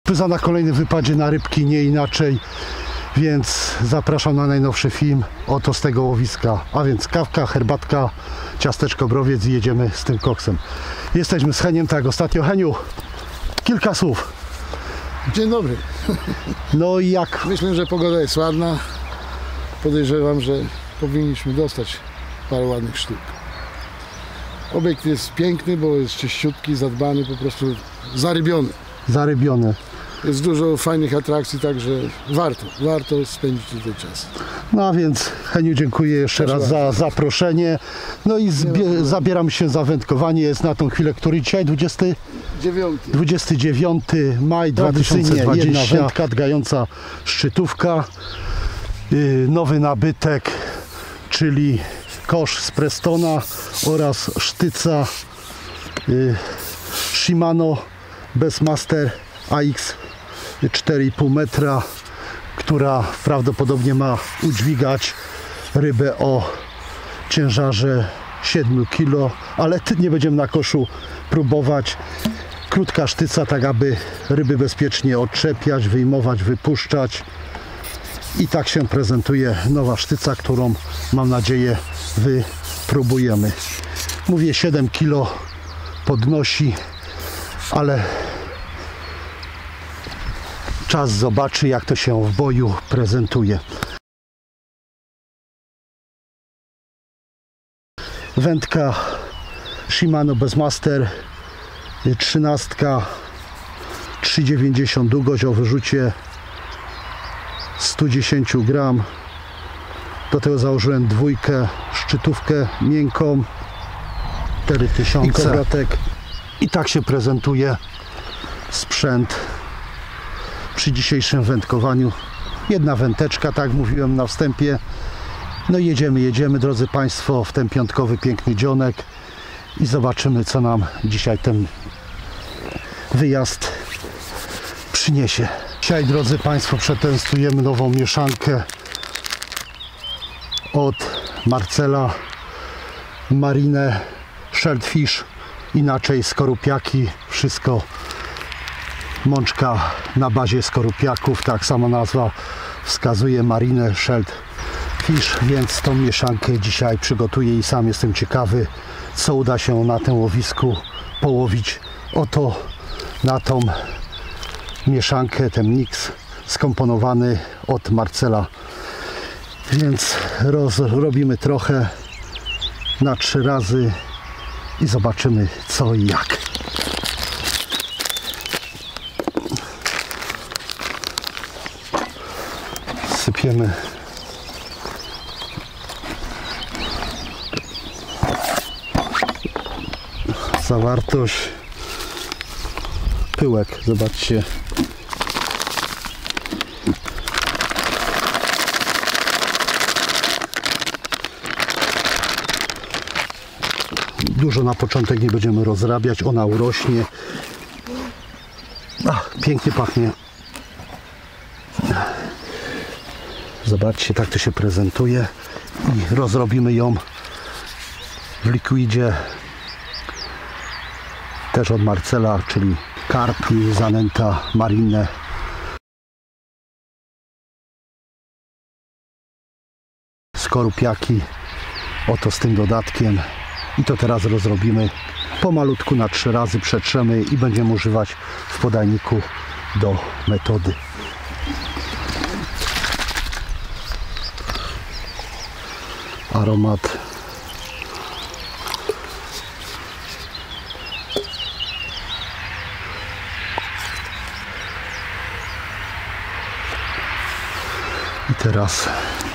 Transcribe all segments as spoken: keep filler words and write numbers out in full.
Za na kolejnym wypadzie na rybki, nie inaczej. Więc zapraszam na najnowszy film. Oto z tego łowiska. A więc kawka, herbatka, ciasteczko, browiec i jedziemy z tym koksem. Jesteśmy z Heniem, tak ostatnio. Heniu, kilka słów. Dzień dobry. No i jak? Myślę, że pogoda jest ładna. Podejrzewam, że powinniśmy dostać parę ładnych sztuk. Obiekt jest piękny, bo jest czyściutki, zadbany, po prostu zarybiony. Zarybione. Jest dużo fajnych atrakcji, także warto, warto spędzić tutaj czas. No a więc Heniu, dziękuję jeszcze Proszę raz za zaproszenie. No i zbie- zabieram się za wędkowanie. Jest na tą chwilę, który dzisiaj? dwudziesty dziewiąty maj dwa tysiące dwudziesty. Jedna wędka, dgająca szczytówka. Yy, nowy nabytek, czyli kosz z Prestona oraz sztyca yy, Shimano Bassmaster A X cztery i pół metra, która prawdopodobnie ma udźwigać rybę o ciężarze siedem kilo, ale nie będziemy na koszu próbować. Krótka sztyca, tak aby ryby bezpiecznie odczepiać, wyjmować, wypuszczać. I tak się prezentuje nowa sztyca, którą mam nadzieję wypróbujemy. Mówię, siedem kilo podnosi, ale czas zobaczy, jak to się w boju prezentuje. Wędka Shimano Bassmaster trzynaście, trzy dziewięćdziesiąt długość o wyrzucie sto dziesięć gram. Do tego założyłem dwójkę, szczytówkę miękką, cztery tysiące. I kobratek. I tak się prezentuje sprzęt przy dzisiejszym wędkowaniu. Jedna wędeczka, tak mówiłem na wstępie. No jedziemy, jedziemy, drodzy Państwo, w ten piątkowy piękny dzionek i zobaczymy, co nam dzisiaj ten wyjazd przyniesie. Dzisiaj, drodzy Państwo, przetestujemy nową mieszankę od Marcela, Marinę Shellfish, inaczej skorupiaki, wszystko mączka na bazie skorupiaków, tak sama nazwa wskazuje, Marinę Shellfish, więc tą mieszankę dzisiaj przygotuję i sam jestem ciekawy, co uda się na tym łowisku połowić. Oto na tą mieszankę, ten mix skomponowany od Marcela. Więc roz, robimy trochę na trzy razy i zobaczymy, co i jak. Sypiemy zawartość, pyłek, zobaczcie. Dużo na początek nie będziemy rozrabiać, ona urośnie. Ach, pięknie pachnie. Zobaczcie, tak to się prezentuje i rozrobimy ją w likwidzie też od Marcela, czyli karp i zanęta marinę. Skorupiaki, oto z tym dodatkiem. I to teraz rozrobimy pomalutku na trzy razy, przetrzemy i będziemy używać w podajniku do metody. Aromat i teraz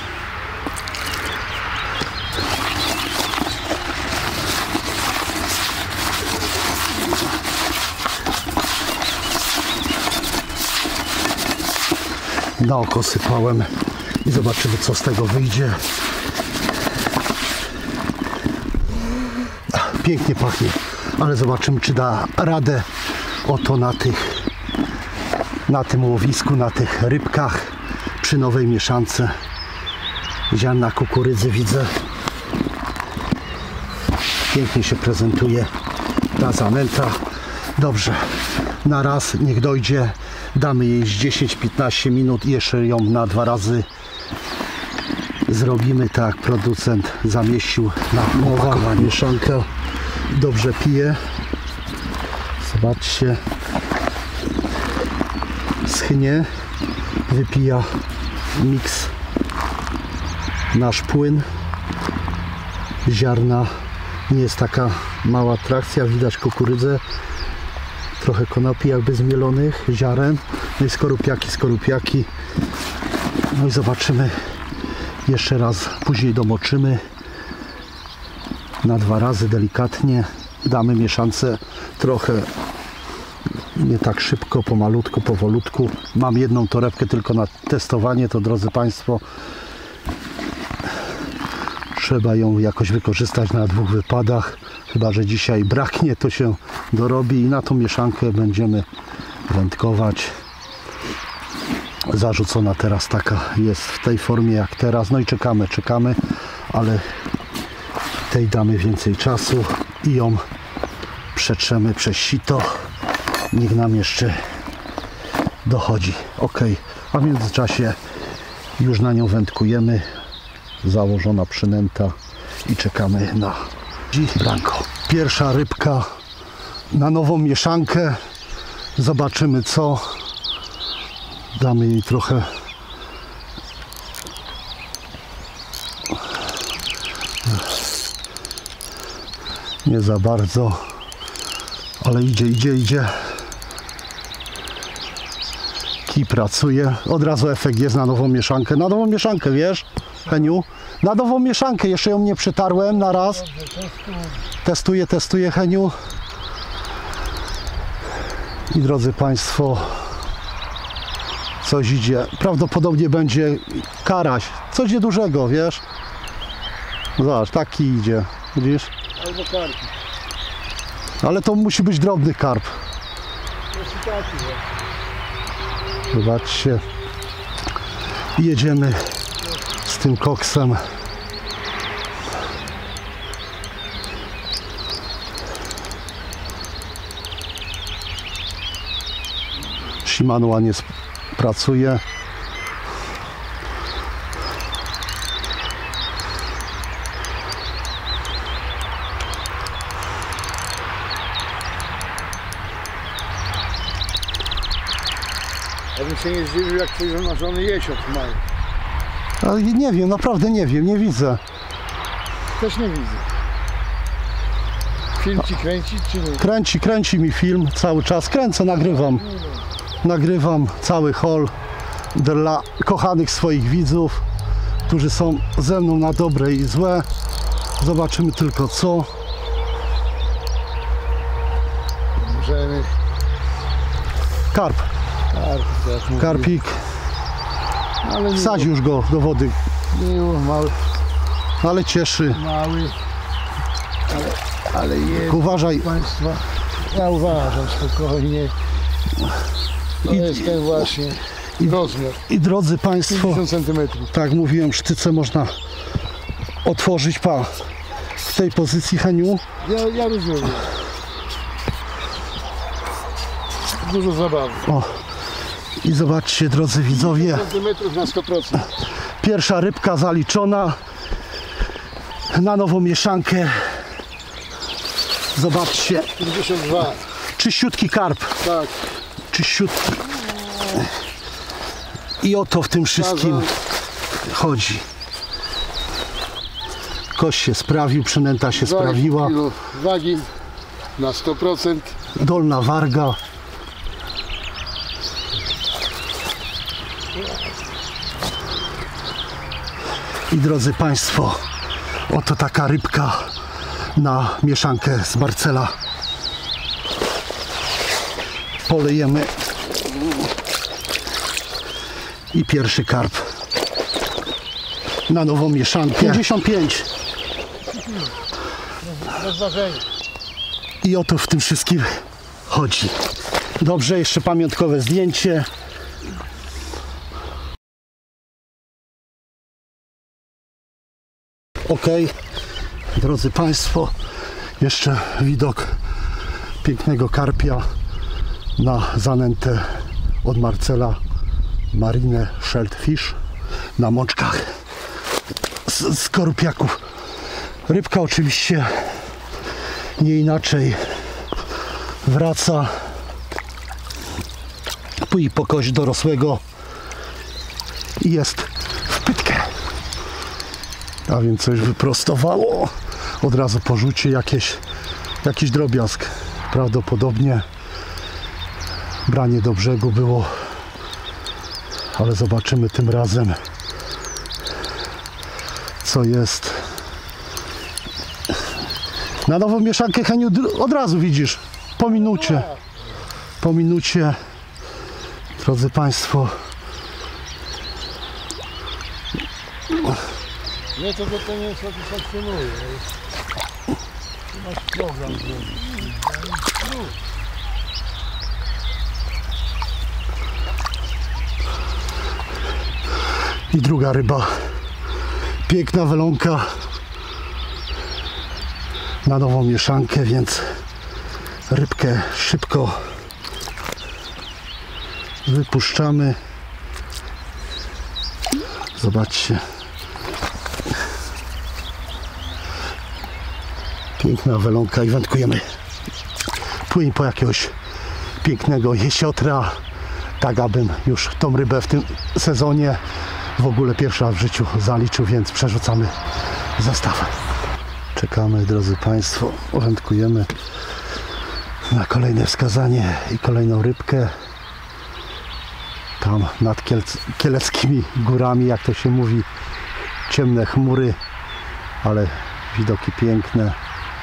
na oko sypałem i zobaczymy, co z tego wyjdzie. Pięknie pachnie, ale zobaczymy, czy da radę oto na tych na tym łowisku, na tych rybkach przy nowej mieszance. Ziarna kukurydzy widzę. Pięknie się prezentuje ta zanęta. Dobrze, na raz, niech dojdzie, damy jej dziesięć piętnaście minut i jeszcze ją na dwa razy zrobimy tak, jak producent zamieścił na opakowaniu. Mieszanka dobrze pije. Zobaczcie, schnie, wypija miks, nasz płyn, ziarna, nie jest taka mała trakcja, widać kukurydzę, trochę konopi jakby zmielonych, ziaren, no i skorupiaki, skorupiaki, no i zobaczymy jeszcze raz, później domoczymy na dwa razy delikatnie, damy mieszance trochę, nie tak szybko, pomalutku, powolutku. Mam jedną torebkę tylko na testowanie, to drodzy Państwo, trzeba ją jakoś wykorzystać na dwóch wypadach, chyba że dzisiaj braknie, to się dorobi i na tą mieszankę będziemy wędkować. Zarzucona teraz taka jest w tej formie jak teraz, no i czekamy, czekamy, ale tej damy więcej czasu i ją przetrzemy przez sito, niech nam jeszcze dochodzi. Ok, a w międzyczasie już na nią wędkujemy, założona przynęta i czekamy na branko. Pierwsza rybka na nową mieszankę, zobaczymy co, damy jej trochę nie za bardzo, ale idzie, idzie, idzie. Kij pracuje. Od razu efekt jest na nową mieszankę. Na nową mieszankę, wiesz, Heniu? Na nową mieszankę. Jeszcze ją nie przetarłem na raz. Testuję, testuję, Heniu. I drodzy Państwo, coś idzie. Prawdopodobnie będzie karaś. Coś niedużego, wiesz? Zobacz, taki idzie. Widzisz? Albo karp. Ale to musi być drobny karp. Zobaczcie. I jedziemy z tym koksem. Shimano ładnie pracuje. Ja bym się nie zdziwił, jak twój wymarzony jesiot mają. Ale nie wiem, naprawdę nie wiem, nie widzę. Też nie widzę. Film ci kręci, czy nie? Kręci, kręci mi film cały czas. Kręcę, nagrywam. Nagrywam cały haul dla kochanych swoich widzów, którzy są ze mną na dobre i złe. Zobaczymy tylko co. Możemy. Karp. Karp, tak Karpik. Ale Wsadź już go do wody. miło, mały, Ale cieszy. mały. Ale, ale jest. Uważaj. Państwa, ja uważam spokojnie. To I- jest ten właśnie i rozmiar. I drodzy Państwo, pięćdziesiąt centymetrów. tak mówiłem, sztyce można otworzyć, pa, w tej pozycji, Heniu. Ja, ja rozumiem. Dużo zabawy. O. I zobaczcie, drodzy widzowie, Centymetrów na sto procent. pierwsza rybka zaliczona na nową mieszankę. Zobaczcie, pięćdziesiąt dwa. czyściutki karp, Tak. czyściutki. I o to w tym wszystkim chodzi. Kość się sprawił, przynęta się sprawiła, kilo wagi na sto procent. dolna warga. I drodzy Państwo, oto taka rybka na mieszankę z Marcela. Polejemy. I pierwszy karp na nową mieszankę. pięćdziesiąt pięć. Bez ważenia. I o to w tym wszystkim chodzi. Dobrze, jeszcze pamiątkowe zdjęcie. Ok, drodzy Państwo, jeszcze widok pięknego karpia na zanętę od Marcela Marine Shelled Fish na mączkach z skorupiaków. Rybka oczywiście nie inaczej wraca i po kość dorosłego i jest w pytkę. A więc coś wyprostowało. Od razu po rzucie jakieś, jakiś drobiazg. Prawdopodobnie branie do brzegu było, ale zobaczymy tym razem, co jest. Na nową mieszankę, Heniu, od razu widzisz, po minucie, po minucie, drodzy Państwo. Nie, to to nie satysfakcjonuje. Masz program zrobić. I druga ryba. Piękna welonka na nową mieszankę, więc rybkę szybko wypuszczamy. Zobaczcie. Piękna welonka i wędkujemy. Płyń po jakiegoś pięknego jesiotra, tak abym już tą rybę w tym sezonie w ogóle pierwsza w życiu zaliczył, więc przerzucamy zestaw. Czekamy, drodzy Państwo, wędkujemy na kolejne wskazanie i kolejną rybkę. Tam nad Kielc Kieleckimi górami, jak to się mówi, ciemne chmury, ale widoki piękne.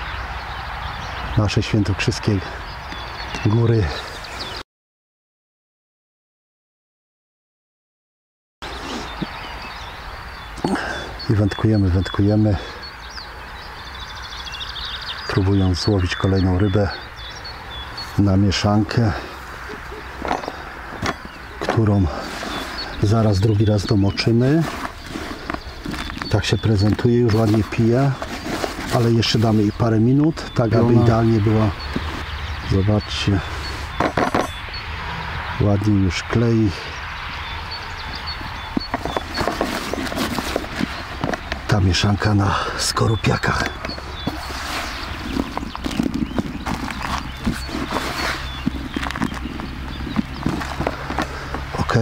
Nasze świętokrzyskie góry. I wędkujemy, wędkujemy, próbując złowić kolejną rybę na mieszankę, którą zaraz drugi raz domoczymy. Tak się prezentuje, już ładnie pije, ale jeszcze damy jej parę minut, tak aby idealnie była. Zobaczcie, ładnie już klei. Ta mieszanka na skorupiakach. Ok.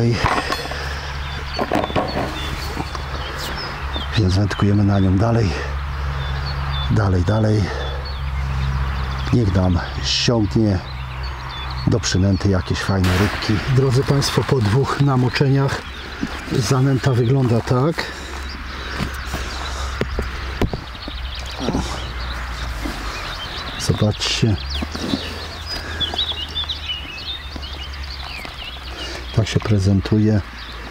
Więc wędkujemy na nią dalej. Dalej, dalej. Niech nam ściągnie do przynęty jakieś fajne rybki. Drodzy Państwo, po dwóch namoczeniach zanęta wygląda tak. Zobaczcie. Tak się prezentuje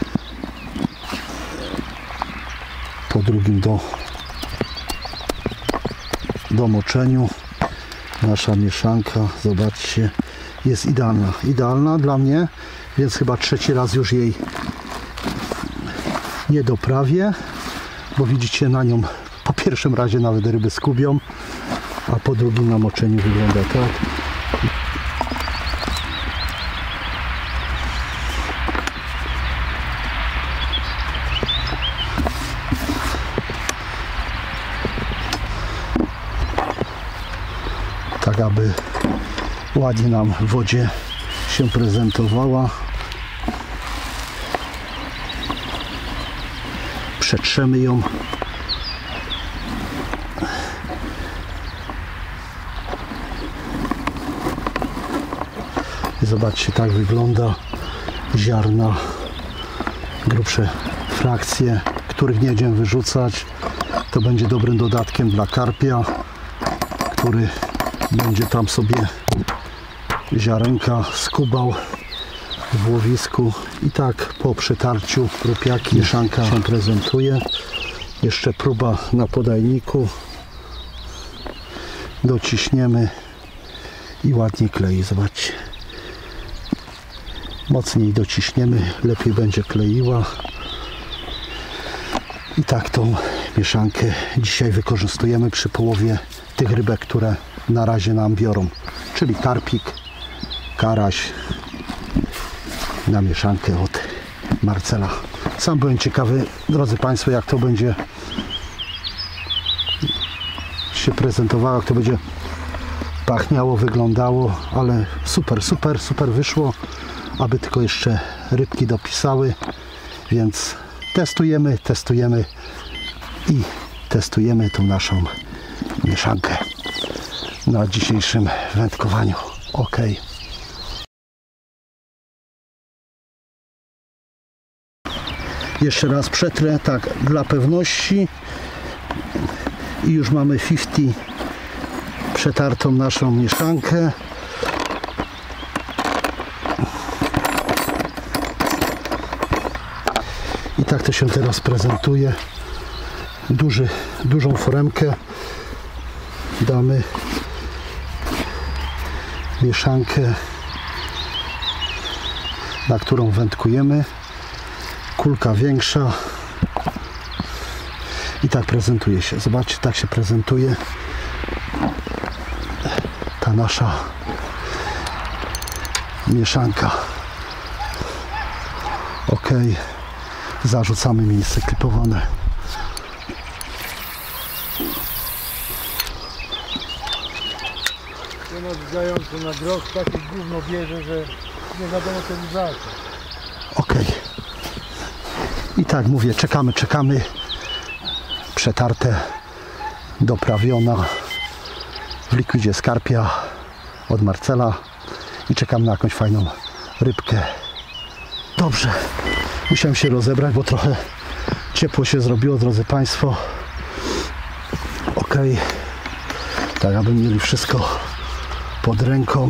po drugim do domoczeniu. Nasza mieszanka, zobaczcie, jest idealna. Idealna dla mnie, więc chyba trzeci raz już jej nie doprawię, bo widzicie, na nią po pierwszym razie nawet ryby skubią, a po drugim namoczeniu wygląda tak. Tak, aby ładnie nam w wodzie się prezentowała. Przetrzemy ją. Zobaczcie, tak wygląda ziarna, grubsze frakcje, których nie będziemy wyrzucać. To będzie dobrym dodatkiem dla karpia, który będzie tam sobie ziarenka skubał w łowisku. I tak po przetarciu rupiaki mieszanka się prezentuje. Jeszcze próba na podajniku. Dociśniemy i ładnie klei. Zobaczcie. Mocniej dociśniemy, lepiej będzie kleiła. I tak tą mieszankę dzisiaj wykorzystujemy przy połowie tych rybek, które na razie nam biorą, czyli karpik karaś na mieszankę od Marcela. Sam byłem ciekawy, drodzy Państwo, jak to będzie się prezentowało, jak to będzie pachniało, wyglądało, ale super, super, super wyszło, aby tylko jeszcze rybki dopisały, więc testujemy, testujemy i testujemy tą naszą mieszankę na dzisiejszym wędkowaniu. Ok. Jeszcze raz przetrę, tak, dla pewności. I już mamy pięćdziesiąt przetartą naszą mieszankę. I tak to się teraz prezentuje. Duży, dużą foremkę. Damy mieszankę, na którą wędkujemy. Kulka większa. I tak prezentuje się. Zobaczcie, tak się prezentuje ta nasza mieszanka. Ok. Zarzucamy miejsce klipowane. Ten odbijający na drog takie gówno bierze, że nie wiadomo co mi zacząć. Ok. I tak mówię, czekamy, czekamy. Przetarte, doprawiona w likwidzie skarpia od Marcela i czekam na jakąś fajną rybkę. Dobrze, musiałem się rozebrać, bo trochę ciepło się zrobiło, drodzy Państwo. Ok, tak aby mieli wszystko pod ręką.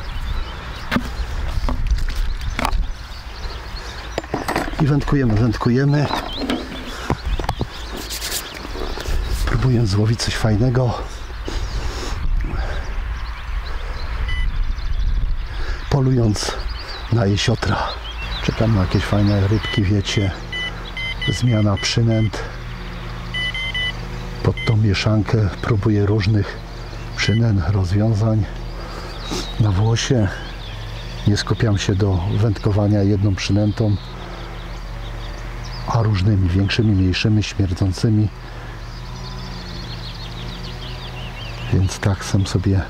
I wędkujemy, wędkujemy. Próbuję złowić coś fajnego. Polując na jesiotra. Czekam na jakieś fajne rybki, wiecie. Zmiana przynęt. Pod tą mieszankę próbuję różnych przynęt, rozwiązań. Na włosie nie skupiam się do wędkowania jedną przynętą, a różnymi, większymi, mniejszymi, śmierdzącymi. Więc tak chcę sobie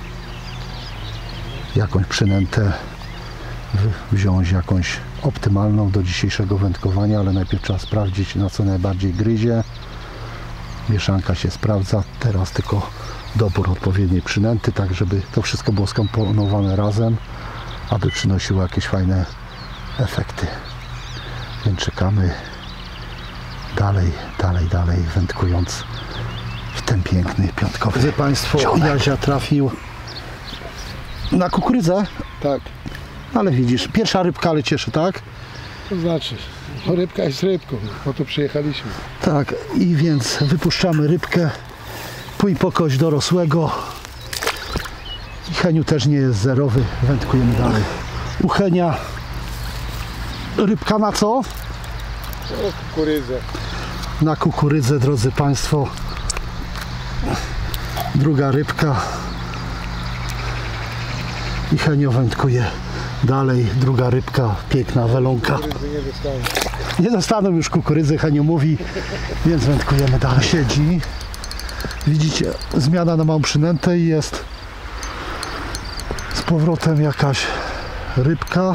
jakąś przynętę wziąć, jakąś optymalną do dzisiejszego wędkowania, ale najpierw trzeba sprawdzić, na co najbardziej gryzie. Mieszanka się sprawdza, teraz tylko dobór odpowiedniej przynęty, tak żeby to wszystko było skomponowane razem, aby przynosiło jakieś fajne efekty. Więc czekamy dalej, dalej, dalej, wędkując w ten piękny piątkowy. Widzę Państwo, Jazia trafił na kukurydzę. Tak. Ale widzisz, pierwsza rybka, ale cieszy, tak? To znaczy, no rybka jest rybką, po to przyjechaliśmy. Tak, i więc wypuszczamy rybkę, pój po kość dorosłego. I Heniu też nie jest zerowy, wędkujemy dalej. U Henia rybka na co? O kukurydzę. Na kukurydzę, drodzy Państwo. Druga rybka. I Henio wędkuje dalej. Druga rybka, piękna welonka. Nie dostaną. Nie dostaną już kukurydzy, Henio mówi, więc wędkujemy dalej. Siedzi. Widzicie, zmiana na małą przynętę i jest z powrotem jakaś rybka.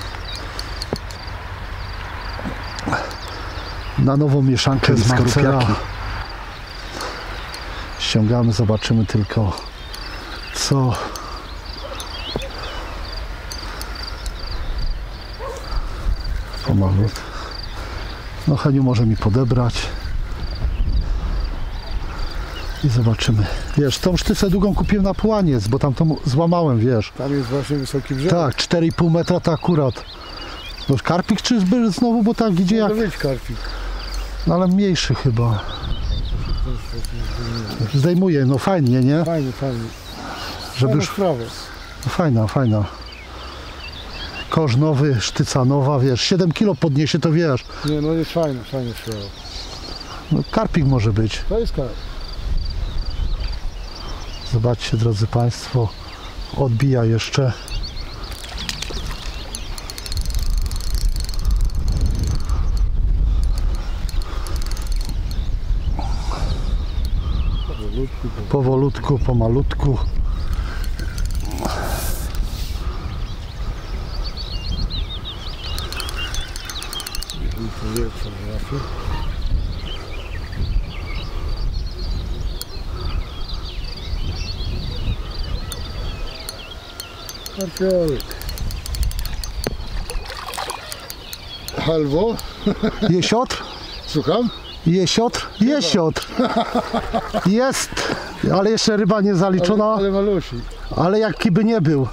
Na nową mieszankę z Marcela. Ściągamy, zobaczymy tylko co. Pomalutku. No Heniu może mi podebrać. I zobaczymy. Wiesz, tą sztycę długą kupiłem na Połaniec, bo tam to złamałem, wiesz. Tam jest właśnie wysoki brzeg. Tak, cztery i pół metra to akurat. No karpik czy zbyt znowu, bo tak idzie jak... Może być karpik. No ale mniejszy chyba. Zdejmuje, no fajnie, nie? Fajnie, fajnie. Żeby już... sprawę. No, fajna, fajna. Kosz nowy, sztyca nowa, wiesz, siedem kilo podniesie, to wiesz. Nie, no jest fajny, fajny sprawa. No karpik może być. To jest karp. Zobaczcie, drodzy Państwo, odbija jeszcze powolutku, pomalutku. Karpiolek. Halwo? Jesiotr? Słucham? Jesiotr? Jesiotr. Jest, ale jeszcze ryba nie zaliczona. Ale, ale malusi. Ale jaki by nie był.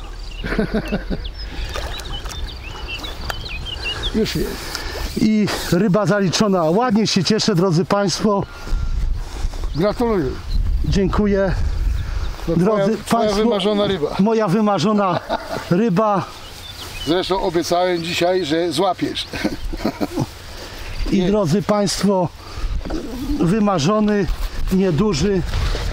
Już jest. I ryba zaliczona. Ładnie się cieszę, drodzy Państwo. Gratuluję. Dziękuję. To Drodzy twoja, twoja Państwo, wymarzona ryba. moja wymarzona ryba. Zresztą obiecałem dzisiaj, że złapiesz. I Nie. drodzy Państwo, wymarzony, nieduży.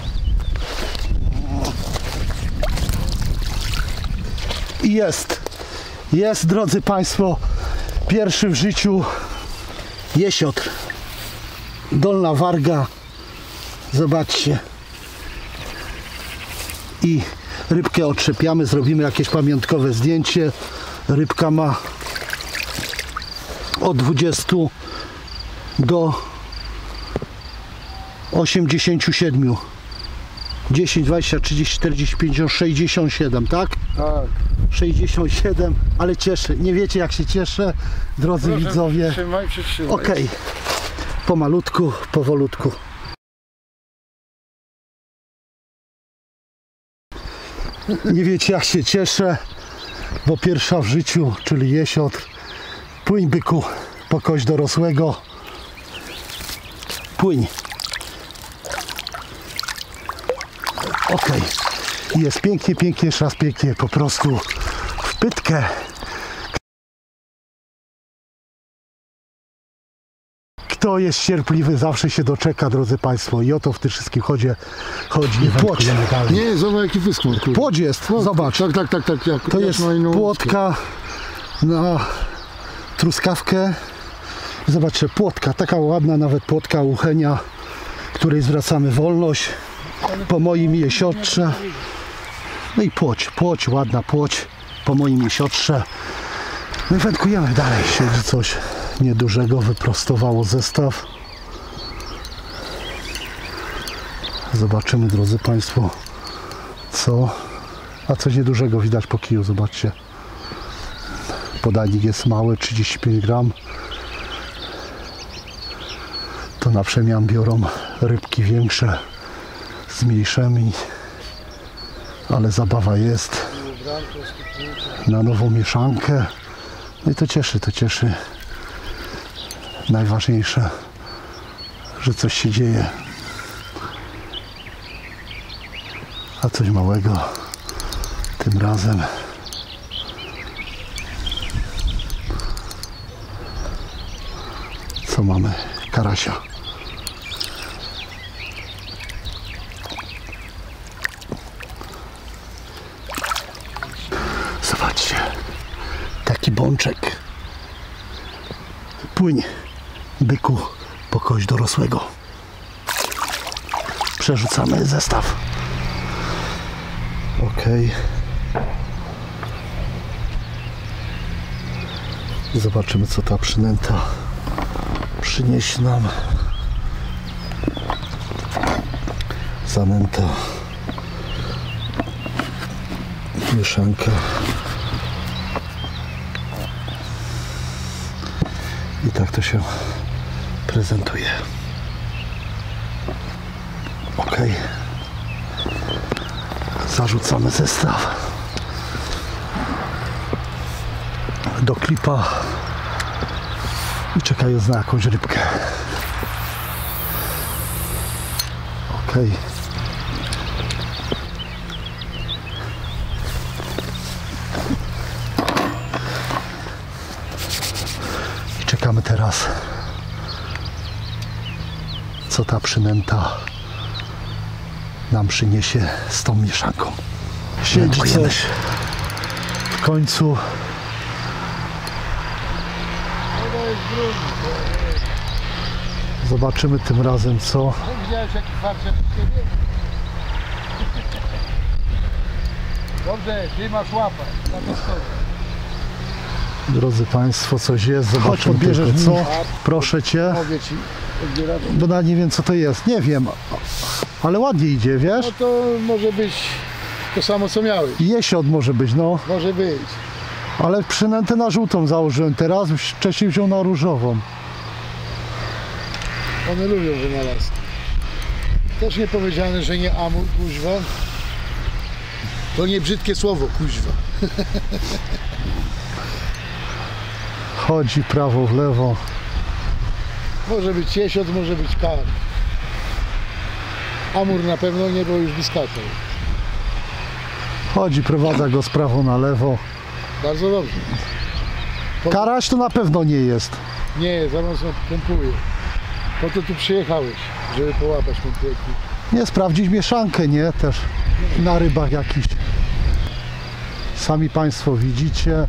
I jest. Jest, drodzy Państwo, pierwszy w życiu jesiotr. Dolna warga. Zobaczcie. I rybkę otrzepiamy, zrobimy jakieś pamiątkowe zdjęcie. Rybka ma od dwudziestu do osiemdziesięciu siedmiu. dziesięć, dwadzieścia, trzydzieści, czterdzieści, pięćdziesiąt, sześćdziesiąt siedem, tak? Tak. sześćdziesiąt siedem, ale cieszę. Nie wiecie, jak się cieszę, drodzy Proszę, widzowie. Przytrzymaj, przytrzymaj. Okej. Okay. Pomalutku, powolutku. Nie wiecie, jak się cieszę, bo pierwsza w życiu, czyli jesiotr. Płyń, byku, po kość dorosłego. Płyń. Ok. Jest pięknie, pięknie, jeszcze raz pięknie, po prostu w pytkę. Kto jest cierpliwy, zawsze się doczeka, drodzy Państwo. I o to w tym wszystkim chodzi. chodzi. I płoć. Nie, zobacz jaki wyschł. Płoć jest, No, zobacz. Tak, tak, tak, tak. Jak, To jak jest na płotka na truskawkę. Zobaczcie, płotka, taka ładna nawet płotka uchenia, której zwracamy wolność po moim jesiotrze. No i płoć, płoć, ładna płoć po moim jesiotrze. No i wędkujemy dalej, siedzi coś niedużego, wyprostowało zestaw. Zobaczymy, drodzy Państwo, co, a coś niedużego widać po kiju, zobaczcie. Podajnik jest mały, trzydzieści pięć gram. To na przemian biorą rybki większe z mniejszymi, ale zabawa jest. Na nową mieszankę. No i to cieszy, to cieszy. Najważniejsze, że coś się dzieje. A coś małego tym razem. Co mamy? Karasia. Zobaczcie, taki bączek. Płyń, byku, po kość dorosłego. Przerzucamy zestaw. Ok. Zobaczymy, co ta przynęta przyniesie nam. Zanęta. Mieszanka. I tak to się prezentuje. Ok. Zarzucamy zestaw do klipa i czekając na jakąś rybkę. Ok. I czekamy teraz, co ta przynęta nam przyniesie z tą mieszanką. Siedzi coś w końcu. Zobaczymy tym razem, co. Widziałeś jaki farciak u ciebie? Dobrze, ty masz łapę. Na to stoi. Drodzy Państwo, coś jest, zobaczmy bierzesz co, proszę Cię, Mogę ci odbierać. bo nawet nie wiem co to jest, nie wiem, ale ładnie idzie, wiesz? No to może być to samo co miałeś. Jesiot może być, no, Może być. ale przynętę na żółtą założyłem teraz, wcześniej wziął na różową. One lubią wynalazki. Też nie powiedziane, że nie amur, kuźwa. To nie brzydkie słowo, kuźwa. Chodzi prawo w lewo. Może być jesiot, może być kar. Amur na pewno nie, bo już by skakał. Chodzi, prowadza go z prawo na lewo. Bardzo dobrze. Po... Karaś to na pewno nie jest. Nie, za mocno pompuje. Po to tu przyjechałeś, żeby połapać kompletnie. Nie, sprawdzić mieszankę, nie? Też na rybach jakiś. Sami Państwo widzicie.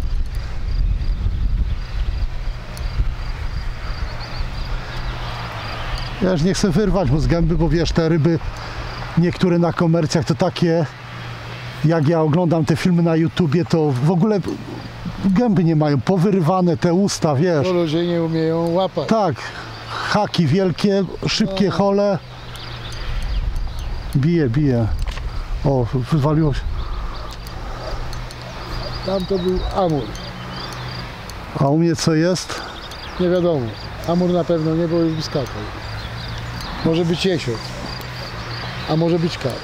Ja już nie chcę wyrwać mu z gęby, bo wiesz, te ryby niektóre na komercjach to takie, jak ja oglądam te filmy na YouTubie, to w ogóle gęby nie mają, powyrywane te usta, wiesz. To ludzie nie umieją łapać. Tak, haki wielkie, szybkie hole. Bije, bije. O, wywaliło się. Tam to był amur. A u mnie co jest? Nie wiadomo. Amur na pewno nie, bo już by skakał. Może być jesiot. A może być kar.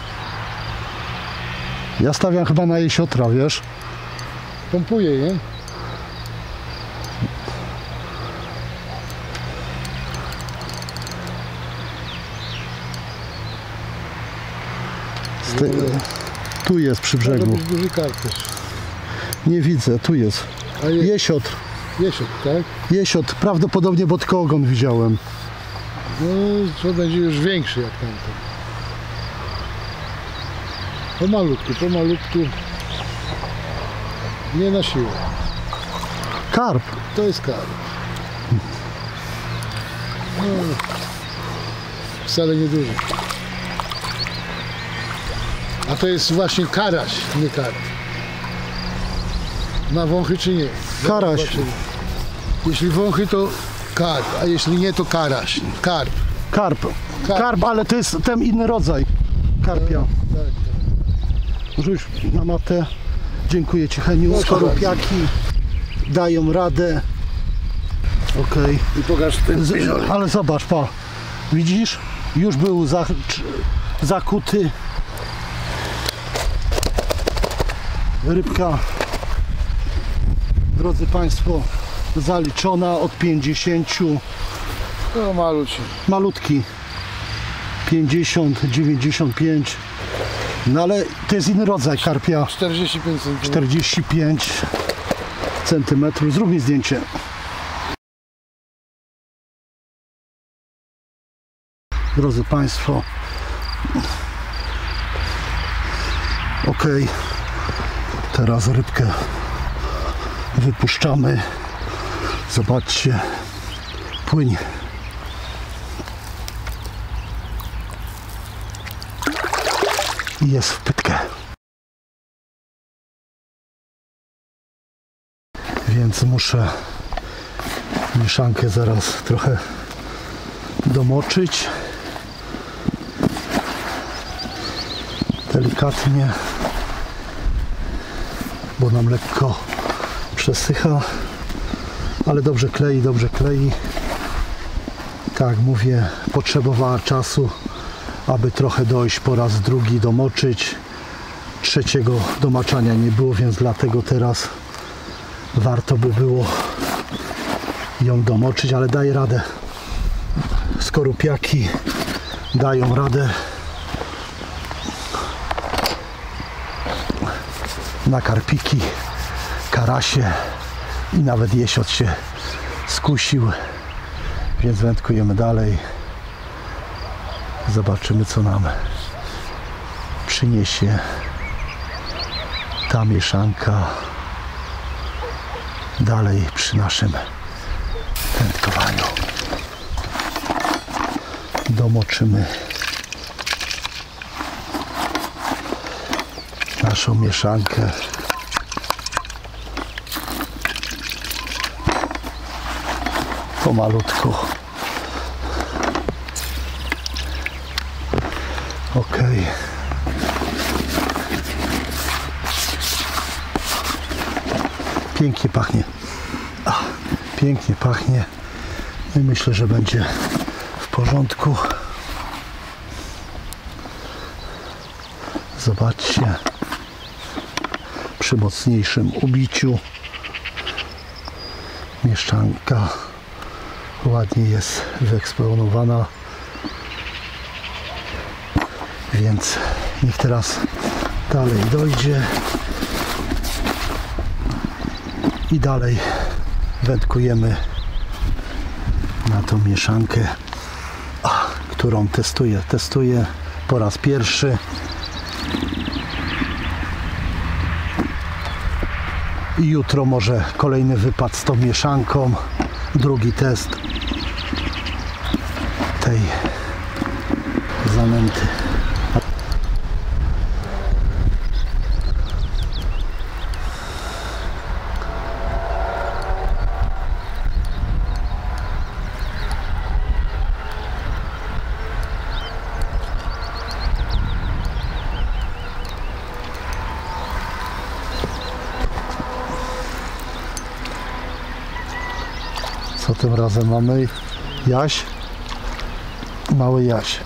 Ja stawiam chyba na jesiotra, wiesz? Pompuje, nie? Z te... Tu jest przy Może brzegu. być duży kar też. Nie widzę, tu jest. A je... Jesiot. Jesiot, tak? Jesiot, prawdopodobnie, bo tylko ogon widziałem. No, to będzie już większy jak tamten. Pomalutku, pomalutku. Nie na siłę. Karp. To jest kar. No, wcale nie duży. A to jest właśnie karaś, nie karp. Ma wąchy czy nie? Karaś. Zobaczymy. Jeśli wąchy to karp, a jeśli nie to karaś. Karp. Karp. Karp. Karp, ale to jest ten inny rodzaj karpia. Tak, tak. Rzuć na matę. Dziękuję Ci, Heniu. Proszę Skorupiaki dają radę. Okej. I pokaż ten Z- Ale zobacz, pa. Widzisz? Już był za, cz- zakuty. Rybka, drodzy Państwo, zaliczona od pięćdziesięciu. No maluci. Malutki. pięćdziesiąt, dziewięćdziesiąt pięć. No ale to jest inny rodzaj karpia. czterdzieści pięć centymetrów. czterdzieści pięć centymetrów. Zrób mi zdjęcie. Drodzy Państwo, ok, teraz rybkę wypuszczamy. Zobaczcie, płynie. I jest w pytkę. Więc muszę mieszankę zaraz trochę domoczyć. Delikatnie, bo nam lekko przesycha, ale dobrze klei, dobrze klei. Tak mówię, potrzebowała czasu, aby trochę dojść, po raz drugi domoczyć. Trzeciego domaczania nie było, więc dlatego teraz warto by było ją domoczyć, ale daje radę. Skorupiaki dają radę. Na karpiki, karasie i nawet jesiot się skusił, więc wędkujemy dalej. Zobaczymy, co nam przyniesie ta mieszanka dalej przy naszym wędkowaniu. Domoczymy naszą mieszankę. Pomalutku. Ok. Pięknie pachnie. Ach, pięknie pachnie. I myślę, że będzie w porządku. Zobaczcie. Przy mocniejszym ubiciu mieszanka ładnie jest wyeksponowana, więc niech teraz dalej dojdzie i dalej wędkujemy na tą mieszankę, którą testuję, testuję po raz pierwszy. I jutro może kolejny wypad z tą mieszanką, drugi test tej zanęty. Co tym razem mamy? Jaś? Mały jaś.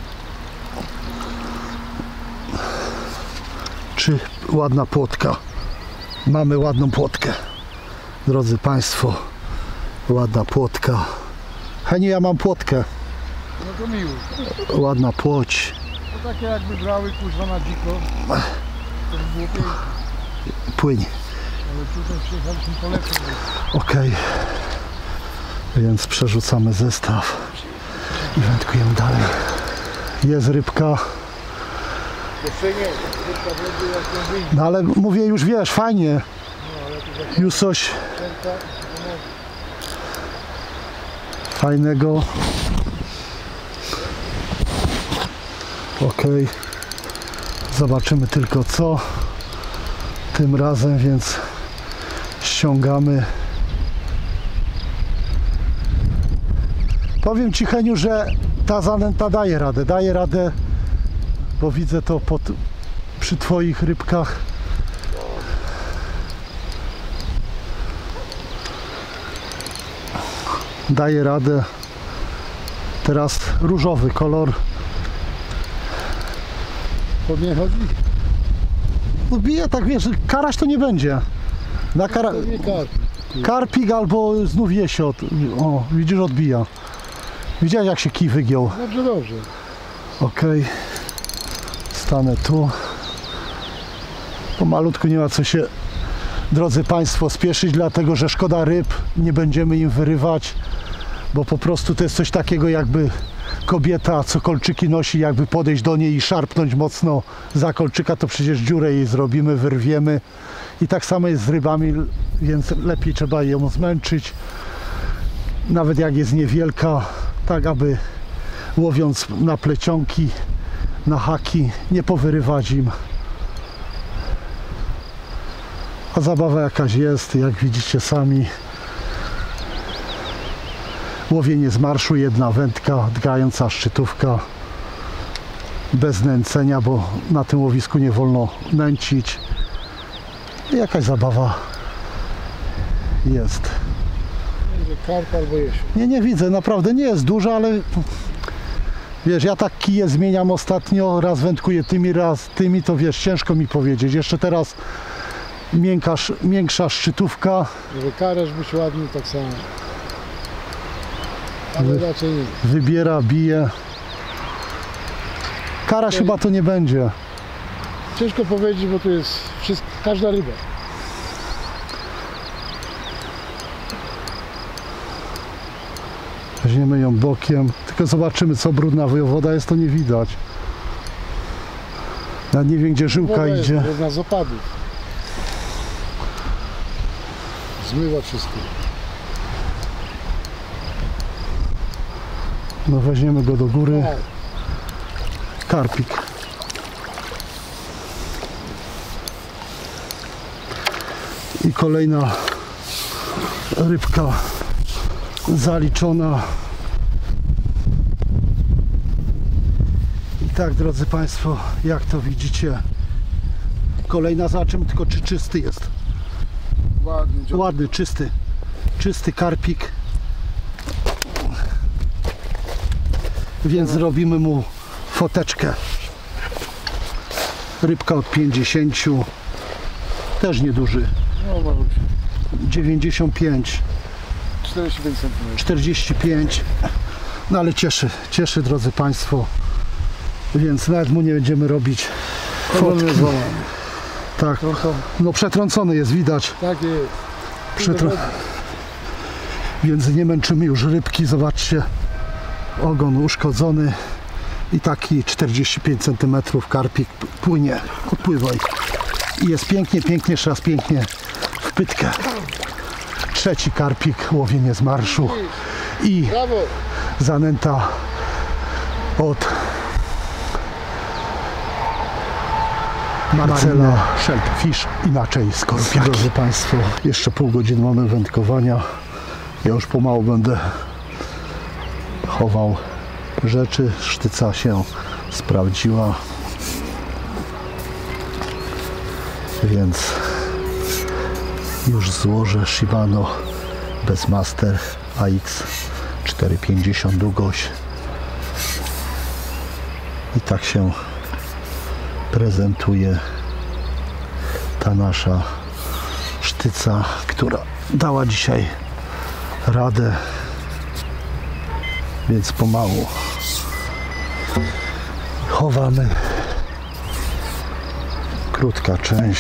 Czy ładna płotka? Mamy ładną płotkę. Drodzy Państwo, ładna płotka. Heniu, ja mam płotkę. No to miło. Ładna płoć. To takie jakby brały kuźwa na dziko. To by było pięknie. Płyń. Ale tutaj przyjechaliśmy po lepsze. Okej. Więc przerzucamy zestaw i wędkujemy dalej. Jest rybka. Jeszcze nie, rybka będzie jak ją wyjdzie. No ale mówię, już wiesz, fajnie. Już coś fajnego. Ok. Zobaczymy tylko co tym razem, więc ściągamy. Powiem Ci, Heniu, że ta zanęta daje radę, daje radę, bo widzę to pod, przy Twoich rybkach. Daje radę. Teraz różowy kolor. Pod nie chodzi? No bije, tak wiesz, karaś to nie będzie. Na kara... Nie karp. Karpik albo znów jesiot. O, widzisz, odbija. Widziałeś, jak się kij wygiął. Dobrze, dobrze. Ok. Stanę tu. Pomalutku, nie ma co się, drodzy Państwo, spieszyć, dlatego że szkoda ryb. Nie będziemy im wyrywać, bo po prostu to jest coś takiego, jakby kobieta, co kolczyki nosi, jakby podejść do niej i szarpnąć mocno za kolczyka, to przecież dziurę jej zrobimy, wyrwiemy. I tak samo jest z rybami, więc lepiej trzeba ją zmęczyć, nawet jak jest niewielka, tak aby łowiąc na plecionki, na haki, nie powyrywać im. A zabawa jakaś jest, jak widzicie sami. Łowienie z marszu, jedna wędka, drgająca szczytówka, bez nęcenia, bo na tym łowisku nie wolno nęcić. I jakaś zabawa jest. Karp albo jesień. Nie, nie widzę, naprawdę nie jest dużo, ale wiesz, ja tak kije zmieniam ostatnio, raz wędkuję tymi, raz tymi, to wiesz, ciężko mi powiedzieć. Jeszcze teraz miękka, miększa szczytówka. Żeby karaś być ładny, tak samo. Ale Wy, raczej nie. Wybiera, bije. Karaś chyba to nie będzie. Ciężko powiedzieć, bo to jest wszystko, każda ryba. Weźmiemy ją bokiem, tylko zobaczymy, co brudna woda jest, to nie widać. Ja nie wiem, gdzie żyłka Woda idzie. jest jedna z opadów. Zmywa wszystko. No weźmiemy go do góry. Tak. Karpik. I kolejna rybka zaliczona. I tak, drodzy Państwo, jak to widzicie, kolejna, zobaczymy tylko, czy czysty jest. Ładny, Ładny, czysty, czysty karpik. Więc zrobimy mu foteczkę. Rybka od pięćdziesięciu, też nieduży. No, maluś. dziewięćdziesiąt pięć, czterdzieści pięć centymetrów. czterdzieści pięć. No ale cieszy, cieszy, drodzy Państwo. Więc nawet mu nie będziemy robić fotki. Tak, no przetrącony jest, widać. Tak jest. Przetrą... Więc nie męczymy już rybki, zobaczcie. Ogon uszkodzony i taki czterdzieści pięć centymetrów karpik płynie, odpływaj. I jest pięknie, pięknie, jeszcze raz pięknie w pytkę. Trzeci karpik, łowienie z marszu i Brawo. zanęta od Marcela Shellfish, inaczej skorupiaki. Drodzy Państwo, jeszcze pół godziny mamy wędkowania. Ja już pomału będę chował rzeczy. Sztyca się sprawdziła, więc już złożę Shimano Bassmaster A X cztery pięćdziesiąt długość. I tak się prezentuje ta nasza sztyca, która dała dzisiaj radę, więc pomału chowamy. Krótka część,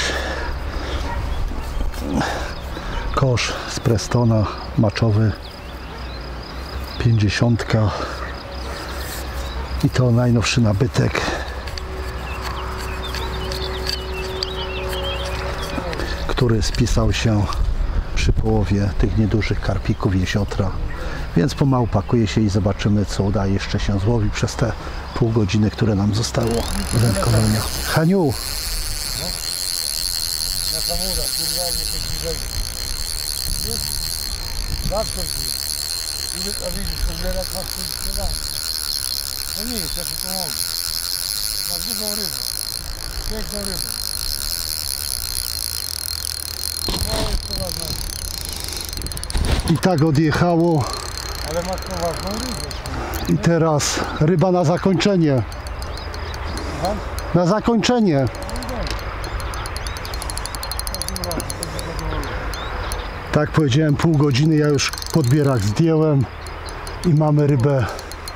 kosz z Prestona maczowy pięćdziesiątka i to najnowszy nabytek, który spisał się przy połowie tych niedużych karpików jesiotra. Więc pomału pakuje się i zobaczymy, co uda jeszcze się złowić przez te pół godziny, które nam zostało wędkowania. Haniu! Na samochód, kurwa, nie taki rzeczy. Już? Zawsze ci. A widzisz, to zbierać masz tu sprzedać. No nie jest, ja ci pomogę. Masz dużą rybę. Piękną rybę. No jest poważne. I tak odjechało. Ale masz poważną rybę. I teraz ryba na zakończenie. Aha. Na zakończenie. Tak powiedziałem, pół godziny, ja już podbierak zdjąłem i mamy rybę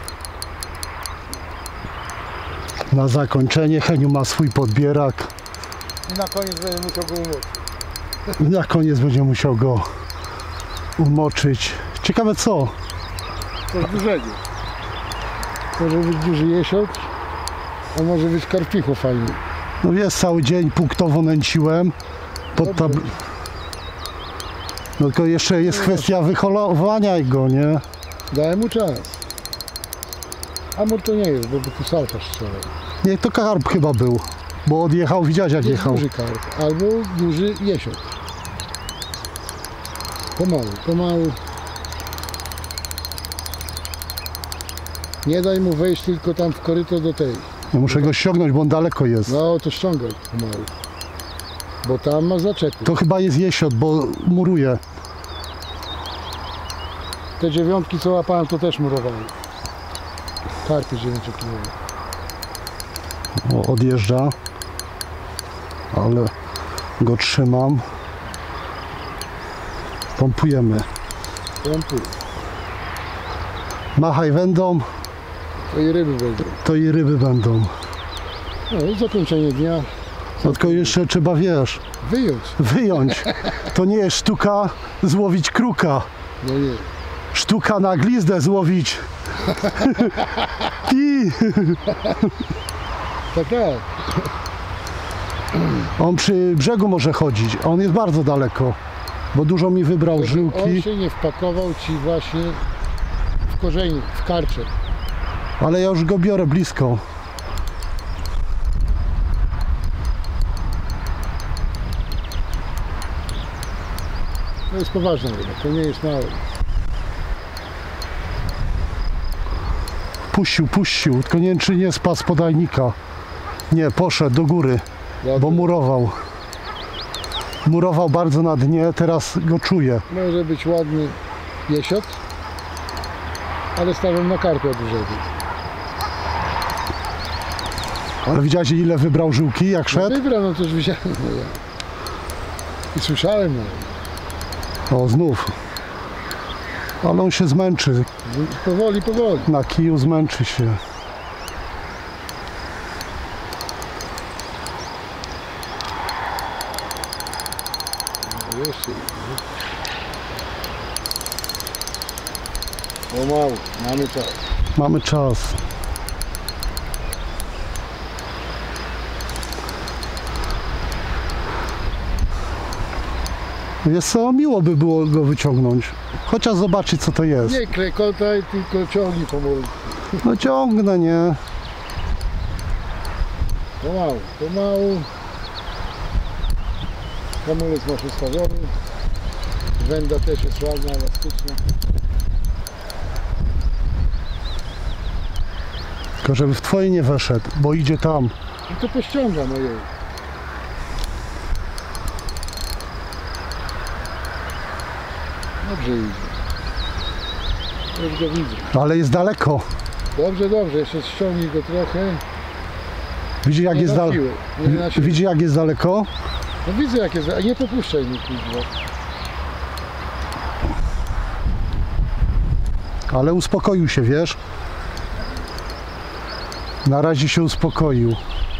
na zakończenie. Heniu ma swój podbierak. I na koniec będzie musiał go umoczyć. I na koniec będzie musiał go umoczyć. Ciekawe co? To jest dużego. Może być duży jesiot, a może być karpicho fajny. No jest, cały dzień punktowo nęciłem. Pod tab... No tylko jeszcze jest kwestia wyholowania go, nie? Dałem mu czas. Amur to nie jest, bo by tu salta strzelał. Nie, to karp chyba był, bo odjechał, widziałeś jak Jest jechał. duży karp, albo duży jesiot. Pomału, pomału. Nie daj mu wejść tylko tam w koryto do tej. Ja muszę go ściągnąć, bo on daleko jest. No to ściągaj pomału. Bo tam ma zaczepy. To chyba jest jesiot, bo muruje. Te dziewiątki co łapałem to też murowały. Karpy dziewięciokilowe. O, odjeżdża. Ale go trzymam. Pompujemy. Pompuj. Machaj wędą, To i ryby będą. to i ryby będą. No i zakończenie dnia. No tylko jeszcze trzeba, wiesz, Wyjąć. wyjąć. To nie jest sztuka złowić kruka. No nie. Sztuka na glizdę złowić. I Tak, tak. on przy brzegu może chodzić. On jest bardzo daleko, bo dużo mi wybrał On żyłki. się nie wpakował ci właśnie w korzeni, w karcze. Ale ja już go biorę blisko. To jest poważna ryba, to nie jest małe. Puścił, puścił, tylko nie wiem, czy nie spadł z podajnika. Nie, poszedł do góry, Dobry. bo murował. Murował bardzo na dnie, teraz go czuję. Może być ładny jesiot, ale stawiam na karpia dużego. Ale widziałeś, ile wybrał żyłki, jak szedł? Wybrał, no to już widziałem. No ja. I słyszałem. No. O, znów. Ale on się zmęczy. Powoli, powoli. Na kiju zmęczy się. No, jeszcze. O mało, mamy czas. Mamy czas. Wiesz co, miło by było go wyciągnąć. Chociaż zobaczyć, co to jest. Nie klekotaj, tylko ciągnij pomału. No ciągnę, nie? Pomału, pomału. Hamulec masz ustawiony. Węda też jest ładna, elastyczna. Tylko żeby w twoje nie weszedł, bo idzie tam. I to pościąga, no jej. Dobrze idzie. Już go widzę. Ale jest daleko. Dobrze, dobrze, jeszcze ściągnij go trochę. Widzi jak Nie jest na daleko. siłę, nie na siłę. Widzi jak jest daleko. No widzę jak jest, a nie popuszczaj mi kurwa. Ale uspokoił się, wiesz? Na razie się uspokoił.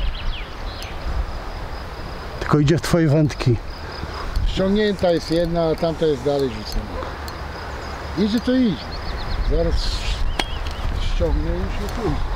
Tylko idzie w twoje wędki. Ściągnięta jest jedna, a tamta jest dalej rzucona. Idzie to idzie. Zaraz ściągnie i już nie pójdzie.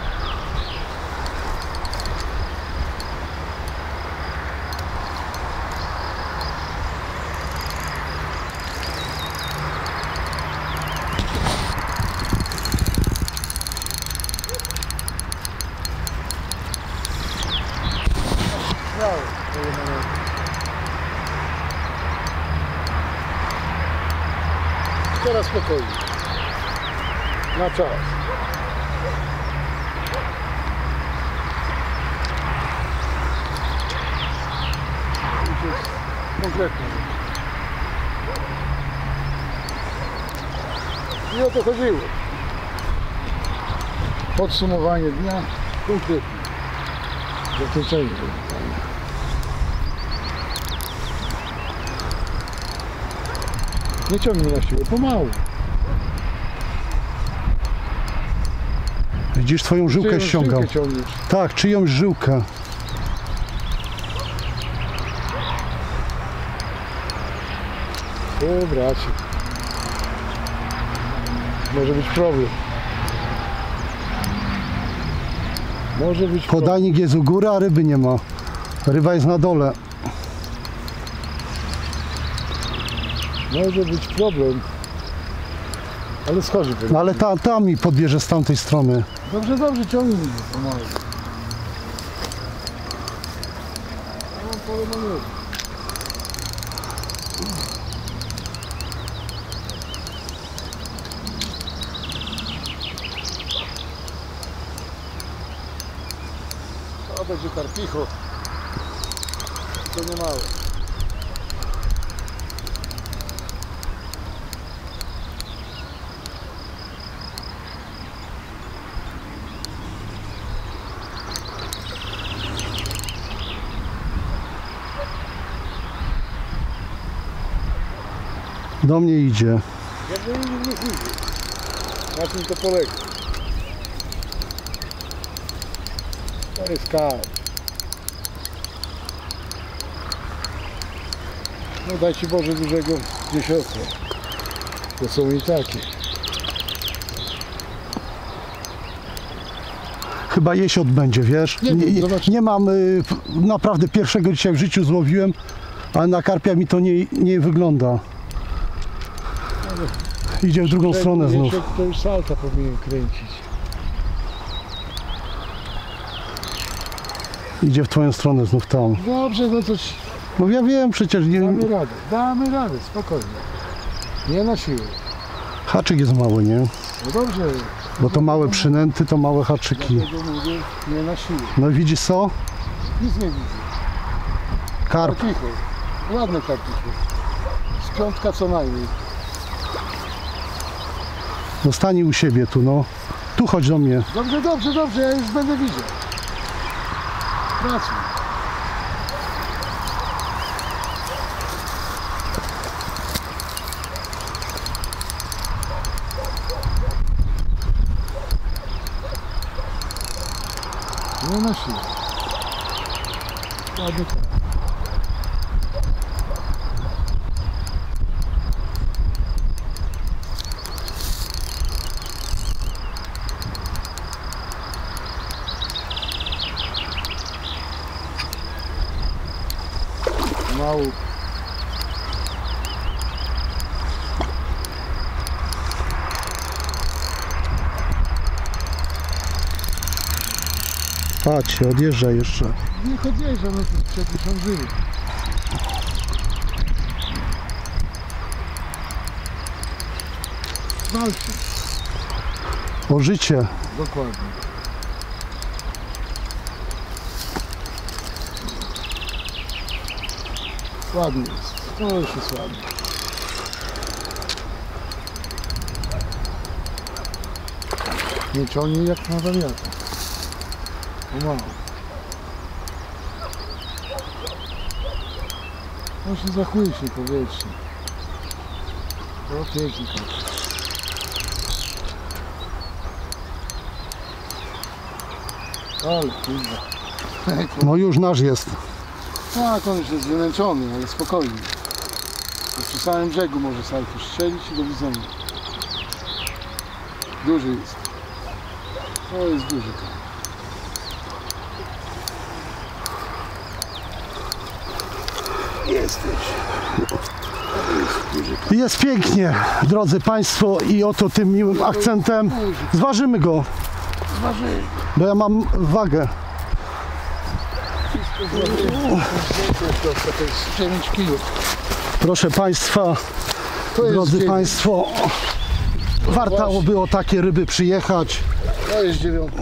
Teraz spokojnie. Na czas. Już jest konkretnie. I o to chodziło. Podsumowanie dnia konkretnie. Zakończenie. Nie ciągnij na siłę, pomału. Widzisz, twoją żyłkę Czyjąś ściągał. żyłkę ciągniesz. Tak, czyjąś żyłkę. O bracie. Może być problem. Może być problem. Podajnik jest u góry, a ryby nie ma. Ryba jest na dole. Może być problem. Ale schodzi. No ale ta, ta mi podbierze z tamtej strony. Dobrze, dobrze, ciągnij mnie pomału. Ja mam pole manewru. To będzie karpicho. To nie małe. Do mnie idzie. Ja bym nie idzie. Na czym to polega? To jest karp. No daj Ci Boże dużego dziesiątka. To są i takie. Chyba jesiot będzie, wiesz? Nie wiem, nie, zobacz. nie mam, y, naprawdę pierwszego dzisiaj w życiu złowiłem, ale na karpia mi to nie, nie wygląda. Idzie w drugą stronę znów. Jeszcze to już salta powinien kręcić. Idzie w twoją stronę znów tam. Dobrze, no to ci- No ja wiem, przecież nie... Damy radę, damy radę, spokojnie. Nie na siłę. Haczyk jest mały, nie? No dobrze. Bo to małe przynęty, to małe haczyki. Dlatego mówię, nie na siłę. No widzisz co? Nic nie widzę. Karp. Karpicho. Ładne karpicho. Z piątka co najmniej. No stań u siebie tu, no. Tu chodź do mnie. Dobrze, dobrze, dobrze, ja już będę widział. Pracuj. Nie na siłę. Ładnie tak. Mało. Patrz, odjeżdża jeszcze. Nie chodziłeś, że my tu przecież on żyli. Walczy. O życie. Dokładnie. Ładnie jest. To już jest ładnie. Nie ciągnie jak na wariata. Pomału. On się zachuje się powietrze. O, pięknie. Ale kurwa. No już nasz jest. Tak, on już jest wymęczony, ale spokojnie. Przy samym brzegu może sobie strzelić i do widzenia. Duży jest. To jest duży. Jesteś. Jest pięknie, drodzy Państwo, i oto tym miłym akcentem zważymy go, Zważymy. bo ja mam wagę. To jest dziewięć kilo. Proszę Państwa, To jest drodzy dziewięć. Państwo, warto by o takie ryby przyjechać. To jest dziewiątka.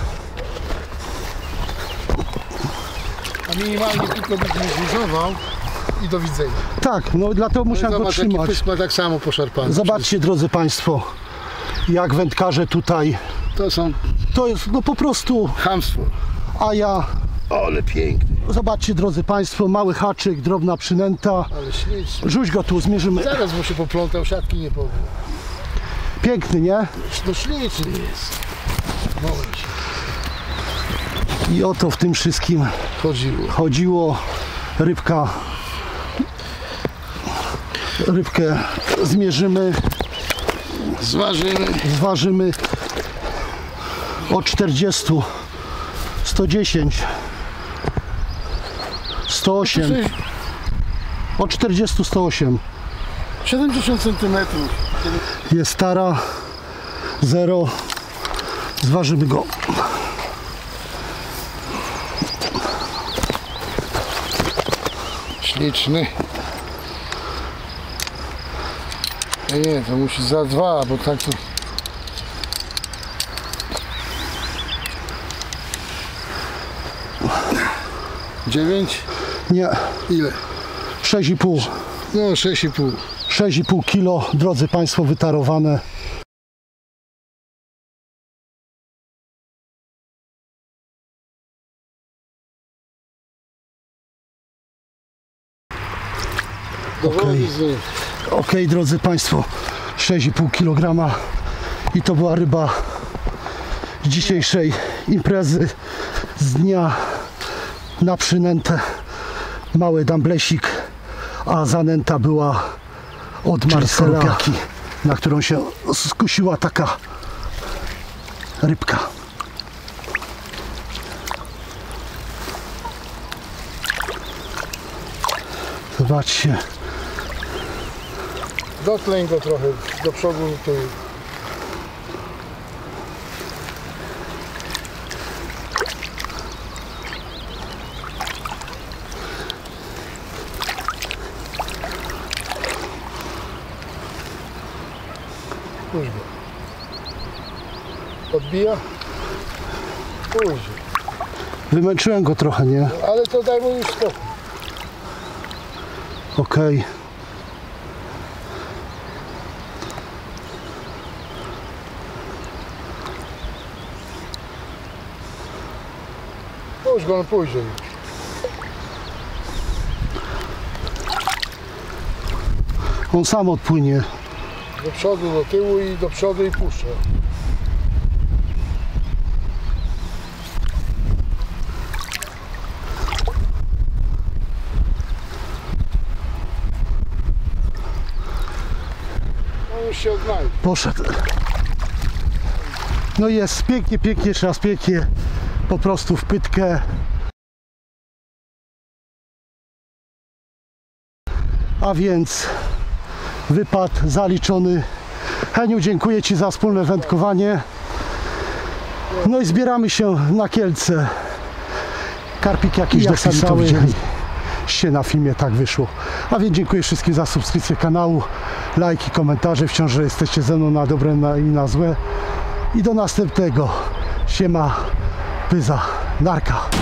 A minimalnie tylko byś nie zlizował i do widzenia. Tak, no dlatego musiałem go Zobacz, jaki trzymać. pysk ma tak samo poszarpany. Zobaczcie, drodzy Państwo, jak wędkarze tutaj, To są to jest no po prostu, chamstwo. a ja, Ale piękny. zobaczcie, drodzy Państwo, mały haczyk, drobna przynęta. Ale śliczny. Rzuć go tu, zmierzymy. Zaraz mu się poplątał, siatki nie powiem. Piękny, nie? No śliczny jest. Moment. I o to w tym wszystkim Chodziło. chodziło. Rybka, rybkę zmierzymy, Zważymy. zważymy od czterdziestu, sto dziesięć, sto osiem, od czterdziestu sto osiem. siedemdziesiąt centymetrów. Jest stara, zero, zważymy go. Śliczny. Nie, nie, to musi za dwa, bo tak to... Dziewięć? Nie, Ile? sześć i pół. No, sześć i pół. sześć i pół kilo, drodzy Państwo, wytarowane. Dowoli z niej. Ok, drodzy Państwo, sześć i pół kilograma i to była ryba z dzisiejszej imprezy z dnia na przynętę. Mały damblesik, a zanęta była od Marcela, na którą się skusiła taka rybka. Zobaczcie. Dokleń go trochę do przodu. To... Puść go. Odbija? Puść. Wymęczyłem go trochę, nie? Ale to daj mu już spokój. Okej. Okay. Puść go, on pójdzie już. On sam odpłynie. Do przodu, do tyłu i do przodu i puszcza. On już się odnajdzie. Poszedł. No jest pięknie, pięknie, jeszcze raz pięknie. Po prostu w pytkę. A więc wypad zaliczony. Heniu, dziękuję Ci za wspólne wędkowanie. No i zbieramy się na Kielce. Karpik jakiś dopisały. Się na filmie tak wyszło. A więc dziękuję wszystkim za subskrypcję kanału, lajki, komentarze. Wciąż, że jesteście ze mną na dobre i na złe. I do następnego. Siema, pyza, narka.